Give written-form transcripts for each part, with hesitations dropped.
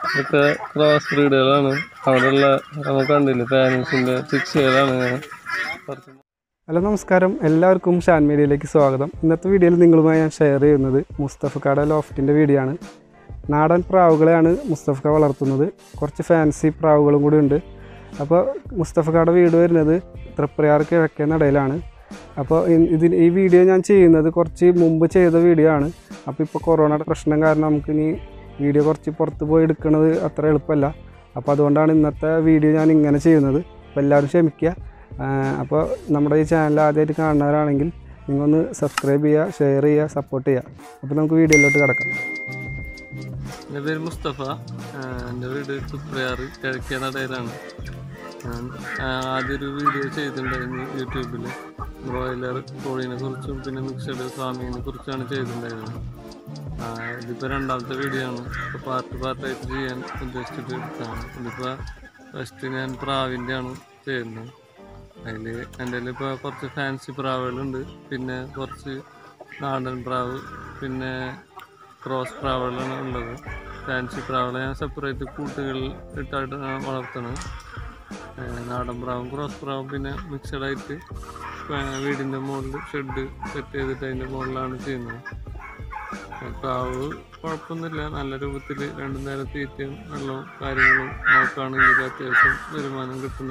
ഇതൊക്കെ ക്രോസ് ബ്രീഡുകളാണ്. അവിടെയുള്ള നമുക്ക് കണ്ടില്ലേ പാരൻസിൻ്റെ ചിക്സുകളാണ്. ഹലോ നമസ്കാരം, എല്ലാവർക്കും ഷാൻ മീഡിയയിലേക്ക് സ്വാഗതം. ഇന്നത്തെ വീഡിയോയിൽ നിങ്ങളുമായി ഞാൻ ഷെയർ ചെയ്യുന്നത് മുസ്തഫക്കാടെ ലോഫ്റ്റിൻ്റെ വീഡിയോ ആണ്. നാടൻ പ്രാവുകളെയാണ് മുസ്തഫക്ക വളർത്തുന്നത്. കുറച്ച് ഫാൻസി പ്രാവുകളും കൂടി ഉണ്ട്. അപ്പോൾ മുസ്തഫക്കാടെ വീട് വരുന്നത് തൃപ്രയാർ കിഴക്കേ നടയിലാണ്. അപ്പോൾ ഈ വീഡിയോ ഞാൻ ചെയ്യുന്നത് കുറച്ച് മുമ്പ് ചെയ്ത വീഡിയോ ആണ്. അപ്പോൾ ഇപ്പോൾ കൊറോണയുടെ പ്രശ്നം കാരണം നമുക്കിനി വീഡിയോ കുറച്ച് പുറത്ത് പോയി എടുക്കുന്നത് അത്ര എളുപ്പമല്ല. അപ്പോൾ അതുകൊണ്ടാണ് ഇന്നത്തെ വീഡിയോ ഞാൻ ഇങ്ങനെ ചെയ്യുന്നത്. അപ്പോൾ എല്ലാവരും ക്ഷമിക്കുക. അപ്പോൾ നമ്മുടെ ഈ ചാനൽ ആദ്യമായിട്ട് കാണുന്നവരാണെങ്കിൽ നിങ്ങളൊന്ന് സബ്സ്ക്രൈബ് ചെയ്യുക, ഷെയർ ചെയ്യുക, സപ്പോർട്ട് ചെയ്യുക. അപ്പോൾ നമുക്ക് വീഡിയോയിലോട്ട് കിടക്കാം. എൻ്റെ പേര് മുസ്തഫ. എൻ്റെ വീട് തൃപ്രയാർ കിഴക്കേ നടയിലാണ്. ഞാൻ ആദ്യമൊരു വീഡിയോ ചെയ്തിട്ടുണ്ടായിരുന്നു യൂട്യൂബിൽ. ബ്രോയിലർ കോഴീനെ കുറിച്ചും പിന്നെ മിക്സഡ് ഫാമിങ്ങിനെ കുറിച്ചാണ് ചെയ്തിട്ടുണ്ടായിരുന്നത്. ഇതിപ്പോൾ രണ്ടാമത്തെ വീഡിയോ ആണ്. ഇപ്പോൾ പാർട്ടായിട്ട് ചെയ്യാൻ ഉദ്ദേശിച്ചിട്ട് എടുത്താണ്. ഇതിപ്പോൾ ഫസ്റ്റ് ഞാൻ പ്രാവിൻ്റെ ആണ് ചെയ്യുന്നത്. അതിൽ എൻ്റെ ഇപ്പോൾ കുറച്ച് ഫാൻസി പ്രാവുകളുണ്ട്, പിന്നെ കുറച്ച് നാടൻ പ്രാവ്, പിന്നെ ക്രോസ് പ്രാവുകളാണ് ഉള്ളത്. ഫാൻസി പ്രാവുകളെ ഞാൻ സെപ്പറേറ്റ് കൂട്ടുകളിൽ ഇട്ടായിട്ട് വളർത്തണം. നാടൻ പ്രാവും ക്രോസ് പ്രാവും പിന്നെ മിക്സഡായിട്ട് വീടിൻ്റെ മുകളിൽ ഷെഡ് സെറ്റ് ചെയ്തിട്ട് അതിൻ്റെ മുകളിലാണ് ചെയ്യുന്നത്. പ്രാവ് കുഴപ്പമൊന്നുമില്ല, നല്ല രൂപത്തിൽ രണ്ടു നേരം തീറ്റയും വെള്ളവും കാര്യങ്ങളും നോക്കുകയാണെങ്കിൽ അത്യാവശ്യം വരുമാനം കിട്ടുന്ന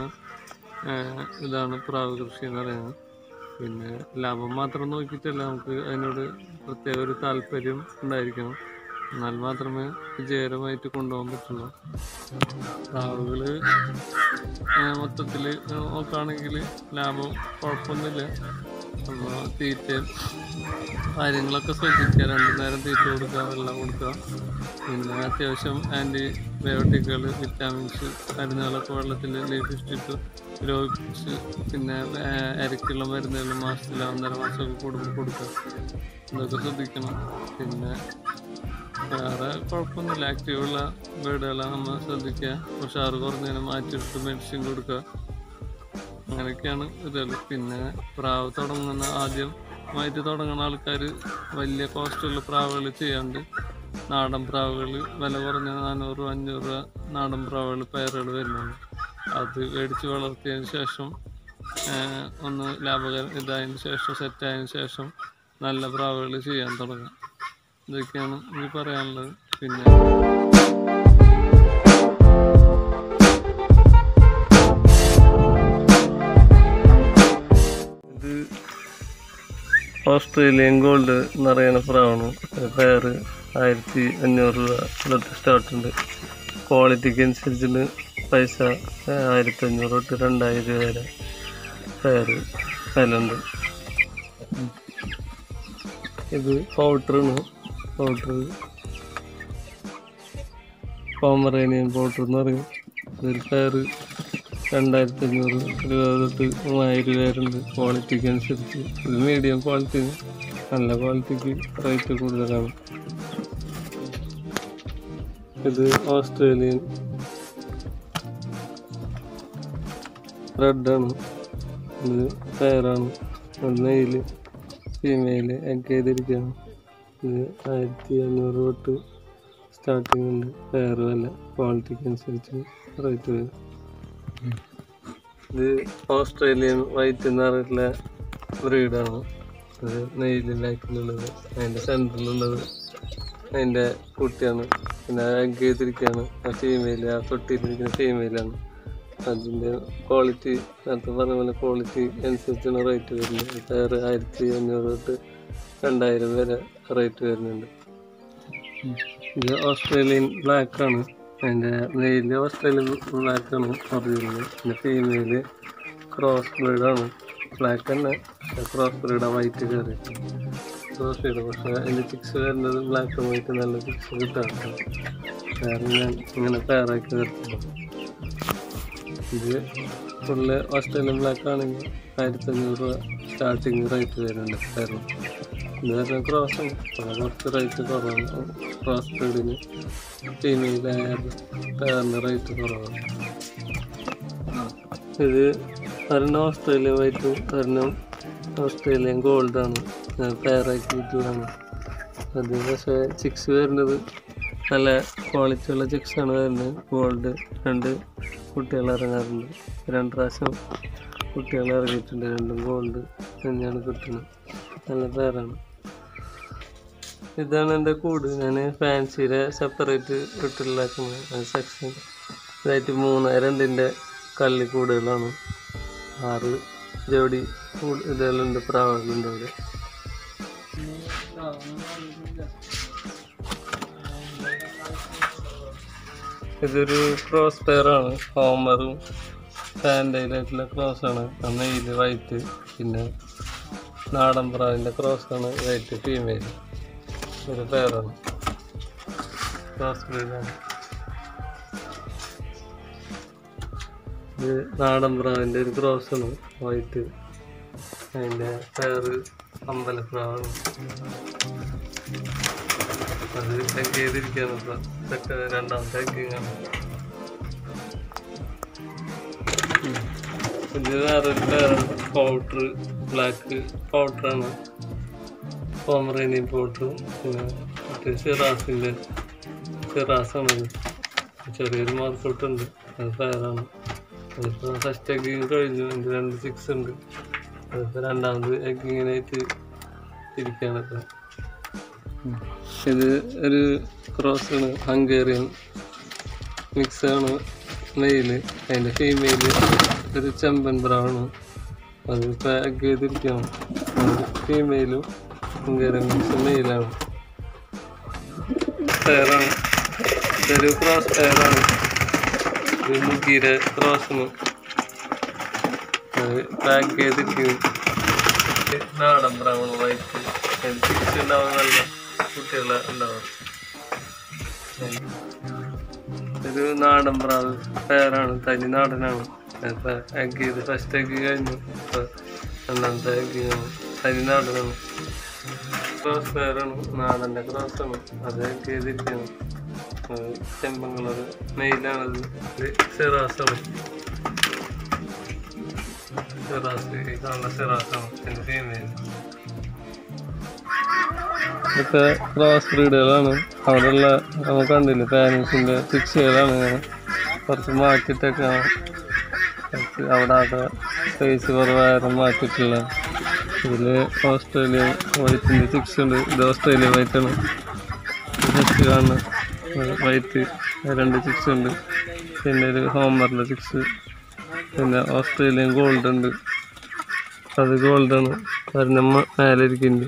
ഇതാണ് പ്രാവ് കൃഷി എന്ന് പറയുന്നത്. പിന്നെ ലാഭം മാത്രം നോക്കിയിട്ടല്ല, നമുക്ക് അതിനോട് പ്രത്യേക ഒരു താല്പര്യം ഉണ്ടായിരിക്കണം. എന്നാൽ മാത്രമേ വിജയകരമായിട്ട് കൊണ്ടുപോകാൻ പറ്റുള്ളൂ. പ്രാവുകൾ മൊത്തത്തിൽ നോക്കുകയാണെങ്കിൽ ലാഭം കുഴപ്പമൊന്നുമില്ല. അപ്പോൾ തീറ്റയും കാര്യങ്ങളൊക്കെ ശ്രദ്ധിക്കുക. രണ്ടു നേരം തീറ്റ കൊടുക്കുക, വെള്ളം കൊടുക്കുക. പിന്നെ അത്യാവശ്യം ആൻറ്റിബയോട്ടിക്കുകൾ, വിറ്റാമിൻസ് മരുന്നുകളൊക്കെ വെള്ളത്തിൽ ലയിപ്പിച്ചിട്ട് രോഗിച്ച് പിന്നെ അരക്കുള്ള മരുന്നുകൾ മാസത്തിൽ 1.5 മാസമൊക്കെ കൂടുമ്പോൾ കൊടുക്കുക. ഇതൊക്കെ ശ്രദ്ധിക്കണം. പിന്നെ വേറെ കുഴപ്പമൊന്നുമില്ല. ആക്റ്റീവുള്ള ബേഡുകളെ നമ്മൾ ശ്രദ്ധിക്കുക. ഉഷാറ് കുറഞ്ഞതിനെ മാറ്റിയെടുത്ത് മെഡിസിൻ കൊടുക്കുക. അങ്ങനെയൊക്കെയാണ് ഇതുകൾ. പിന്നെ പ്രാവ് ആദ്യമായിട്ട് തുടങ്ങുന്ന ആൾക്കാർ വലിയ കോസ്റ്റുള്ള പ്രാവുകൾ ചെയ്യാണ്ട് നാടൻ പ്രാവുകൾ വില കുറഞ്ഞ 400-500 രൂപ നാടൻ പ്രാവുകൾ പെയറുകൾ വരുന്നുണ്ട്. അത് മേടിച്ച് വളർത്തിയതിന് ശേഷം ഒന്ന് ഇതായതിന് ശേഷം സെറ്റായതിന് ശേഷം നല്ല പ്രാവുകൾ ചെയ്യാൻ തുടങ്ങാം. ഇതൊക്കെയാണ് എനിക്ക് പറയാനുള്ളത്. പിന്നെ ഇത് ഓസ്ട്രേലിയൻ ഗോൾഡ് എന്ന് പറയുന്ന പ്രാവാണ്. പെയർ 1500 രൂപ തൊട്ട് സ്റ്റാർട്ടുണ്ട്. ക്വാളിറ്റിക്ക് അനുസരിച്ചിട്ട് പൈസ 1500 തൊട്ട് 2000 രൂപ വരെ പെയർ വിലയുണ്ട്. ഇത് പൗഡറാണ്. പോമറേനിയൻ പൗഡർ എന്ന് പറയും. ഇതിൽ പെയർ 2500 രൂപ തൊട്ട് 3000 രൂപ വരെയുണ്ട്. ക്വാളിറ്റിക്ക് അനുസരിച്ച് ഇത് മീഡിയം ക്വാളിറ്റി, നല്ല ക്വാളിറ്റിക്ക് റേറ്റ് കൂടുതലാണ്. ഇത് ഓസ്ട്രേലിയൻ റെഡാണ്. ഇത് പെയറാണ്. മെയില് ഫീമെയില് എഗ് ചെയ്തിരിക്കുകയാണ്. ഇത് 1500 തൊട്ട് സ്റ്റാർട്ടിങ് ഉണ്ട്. പെയർ വില ക്വാളിറ്റിക്ക് അനുസരിച്ച് റേറ്റ് വരും. ഇത് ഓസ്ട്രേലിയൻ വൈറ്റ് എന്ന് പറഞ്ഞിട്ടുള്ള ബ്രീഡാണ്. ഇത് നെയ്ല് ലൈക്കിലുള്ളത്, അതിൻ്റെ സെൻറ്ററിലുള്ളത് അതിൻ്റെ കുട്ടിയാണ്. പിന്നെ എഗ് ചെയ്തിരിക്കുകയാണ്. ആ ഫീമെയില്, ആ തൊട്ടിയിലിരിക്കുന്ന ഫീമെയിലാണ്. അതിൻ്റെ ക്വാളിറ്റി നേരത്തെ പറഞ്ഞ പോലെ ക്വാളിറ്റി അനുസരിച്ചാണ് റേറ്റ് വരുന്നത്. പെയർ 1500 തൊട്ട് 2000 വരെ റേറ്റ് വരുന്നുണ്ട്. ഇത് ഓസ്ട്രേലിയൻ ബ്ലാക്കാണ്. അതിൻ്റെ മെയില് ഓസ്ട്രേലിയൻ ബ്ലാക്കാണ് ഒറിജിനൽ. പിന്നെ ഫീമെയില് ക്രോസ് ബ്രീഡാണ്. ബ്ലാക്ക് തന്നെ ക്രോസ് ബ്രീഡാണ്, വൈറ്റ് കയറി ക്രോസ് ബ്രീഡ്. പക്ഷേ അതിൻ്റെ ചിക്സ് വരുന്നത് ബ്ലാക്ക് ആൻഡ് വൈറ്റ് നല്ല ചിക്സ് കിട്ടാറുണ്ട്. വേറെ ഞാൻ ഇങ്ങനെ പെയറാക്കി നിർത്തുന്നു. ഇത് ഫുള്ള് ഓസ്ട്രേലിയൻ ബ്ലാക്ക് ആണെങ്കിൽ 1500 രൂപ സ്റ്റാർട്ടിങ് റേറ്റ് വരുന്നുണ്ട് പെയറിന്. ഇത് വരുന്ന ക്രോസാണ്, അപ്പോൾ കുറച്ച് റേറ്റ് കുറവാണ്. ക്രോസ് ബ്രീഡിന് ഫീമെയിലായാലും പെയറിന് റേറ്റ് കുറവാണ്. ഇത് ഒരെണ്ണം ഓസ്ട്രേലിയൻ വൈറ്റും ഒരെണ്ണം ഓസ്ട്രേലിയൻ ഗോൾഡാണ്. പെയറാക്കി വിറ്റതാണ്. അത് പക്ഷേ ചിക്സ് വരുന്നത് നല്ല ക്വാളിറ്റി ഉള്ള ചിക്സാണ് വരുന്നത്. ഗോൾഡ് 2 കുട്ടികൾ ഇറങ്ങാറുണ്ട്. 2 പ്രാവശ്യം കുട്ടികൾ ഇറങ്ങിയിട്ടുണ്ട്. 2 ഗോൾഡ് തന്നെയാണ് കിട്ടുന്നത്. നല്ല പേരാണ്. ഇതാണ് എൻ്റെ കൂട്. ഞാൻ ഫാൻസിയുടെ സെപ്പറേറ്റ് ഇട്ടുണ്ടാക്കുന്നത് സെക്ഷൻ. ഇതായിട്ട് 3-2 കള്ളിക്കൂടുകളാണ്. 6 ജോഡി ഇതെല്ലാം പ്രാവുകളുണ്ട് അവിടെ. ഇതൊരു ക്രോസ് പെയറാണ്. ഹോമറും ഫാൻഡയിലായിട്ടുള്ള ക്രോസാണ്. മെയിൽ വൈറ്റ്, പിന്നെ നാടൻ പ്രാവിൻ്റെ ക്രോസാണ് വൈറ്റ് ഫീമെയിൽ. ഒരു പെയറാണ്, ക്രോസ് ബ്രീഡാണ്. ഇത് നാടൻ പ്രാവിൻ്റെ ഒരു ക്രോസാണ് വൈറ്റ്. അതിൻ്റെ പെയർ അമ്പലപ്രാവാണ്. അത് ടെക്ക് ചെയ്തിരിക്കുകയാണ്. ഇപ്പം രണ്ടാമത്തെ ടെക്കിങ്ങാണ്. ഇത് വേറൊരു പേരാണ്, പൗഡർ ബ്ലാക്ക് പൗഡറാണ്. പോമറേനിയൻ പൗഡറും പിന്നെ മറ്റേ സിറാസാണ്. ചെറിയൊരു മാർക്കൗട്ടുണ്ട്. അത് പേരാണ്. അതിപ്പോൾ ഫസ്റ്റ് എഗ്ഗിങ് കഴിഞ്ഞു. അതിൻ്റെ 2 ചിക്സ് ഉണ്ട്. അതിപ്പോൾ രണ്ടാമത് എഗ്ഗിങ്ങിനായിട്ട് ഇരിക്കുകയാണ് ഇപ്പം. ഇത് ഒരു ക്രോസാണ്, ഹംഗേറിയൻ മിക്സാണ് മെയില്. അതിൻ്റെ ഫീമെയില് ഒരു ചെമ്പൻ ബ്രൗണ്. അത് പാക്ക് ചെയ്തിരിക്കുകയാണ്. ഫീമെയിലും ഹംഗേറിയൻ മിക്സ് മെയിലാണ്. പെയറാണ്. ഇതൊരു ക്രോസ് പെയറാണ്. ഒരു മുഗീര ക്രോസാണ്. അത് പാക്ക് ചെയ്തിരിക്കുന്നു. നാടൻ ബ്രൗൺ വൈറ്റ്. ചിക്സ് ഉണ്ടാവും, നല്ല കുട്ടികളെ ഉണ്ടാവും. ഒരു നാടൻ പ്രാവ് പെയറാണ്, തനി നാടനാണ്. ഇപ്പം എഗ് ചെയ്ത് ഫസ്റ്റ് എഗ് കഴിഞ്ഞു. ഇപ്പം രണ്ടാമത്തെ എഗ്ഗിങ്ങാണ്. തനി നാടനാണ്. ക്രോസ് പെയറാണ്, നാടൻ്റെ ക്രോസാണ്. അത് എഗ് ചെയ്തിരിക്കുകയാണ്. ചെമ്പൻ കളർ മെയിലാണത്. സിറാസാണ്. ഈ കാണുന്ന സിറാസാണ് എൻ്റെ ഫീമെയിൽ. ഇതൊക്കെ ക്രോസ് ബ്രീഡുകളാണ്. അവിടെയുള്ള നമുക്ക് കണ്ടില്ലേ പാരൻസിൻ്റെ ചിക്സുകളാണ്. ഇങ്ങനെ കുറച്ച് മാറ്റിയിട്ടൊക്കെ അവിടെ ആകെ സ്പേസ് കുറവായാലും മാറ്റിയിട്ടുള്ള. ഇതിൽ ഓസ്ട്രേലിയൻ വൈറ്റിൻ്റെ ചിക്സ് ഉണ്ട്. ഇത് ഓസ്ട്രേലിയൻ വൈറ്റാണ്. ഫസ്റ്റ് കാണുന്ന വൈറ്റ് 2 ചിക്സ് ഉണ്ട്. പിന്നെ ഒരു ഹോമറിൻ്റെ ചിക്സ്. പിന്നെ ഓസ്ട്രേലിയൻ ഗോൾഡ് ഉണ്ട്. അത് ഗോൾഡാണ്. അതിന് മേലെ ഇരിക്കുന്നുണ്ട്.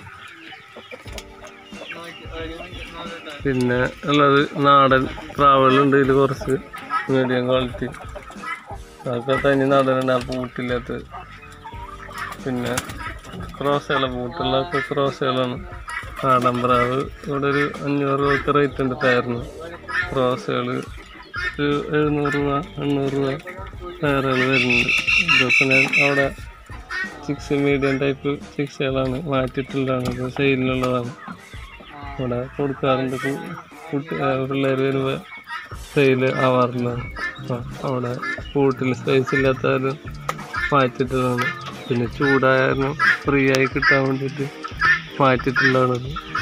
പിന്നെ ഉള്ളത് നാടൻ പ്രാവുകളുണ്ട്. ഇതിൽ കുറച്ച് മീഡിയം ക്വാളിറ്റി. അതൊക്കെ തനി നാടനുണ്ട്. ആ പൂട്ടില്ലാത്ത. പിന്നെ ക്രോസുകൾ, പൂട്ടുള്ളതൊക്കെ ക്രോസുകളാണ്. നാടൻ പ്രാവ് ഇവിടെ ഒരു 500 രൂപ റേറ്റ് ഉണ്ട് പെയറിന്. ക്രോസുകൾ ഒരു 700 രൂപ 800 രൂപ പെയറുകൾ വരുന്നുണ്ട്. ഇതൊക്കെ ഞാൻ അവിടെ ചിക്സ് മീഡിയം ടൈപ്പ് ചിക്സുകളാണ്, മാറ്റിയിട്ടുള്ളതാണ്. ഇത് സെയിലിനുള്ളതാണ്. ഇവിടെ കൊടുക്കാറുണ്ട്. പിള്ളേർ വരുമ്പോൾ സെയിൽ ആവാറുള്ളതാണ്. അവിടെ കൂട്ടിൽ സ്പേസ് ഇല്ലാത്തവരും മാറ്റിയിട്ടുള്ളതാണ്. പിന്നെ ചൂടായാലും ഫ്രീ ആയി കിട്ടാൻ വേണ്ടിയിട്ട് മാറ്റിയിട്ടുള്ളതാണത്.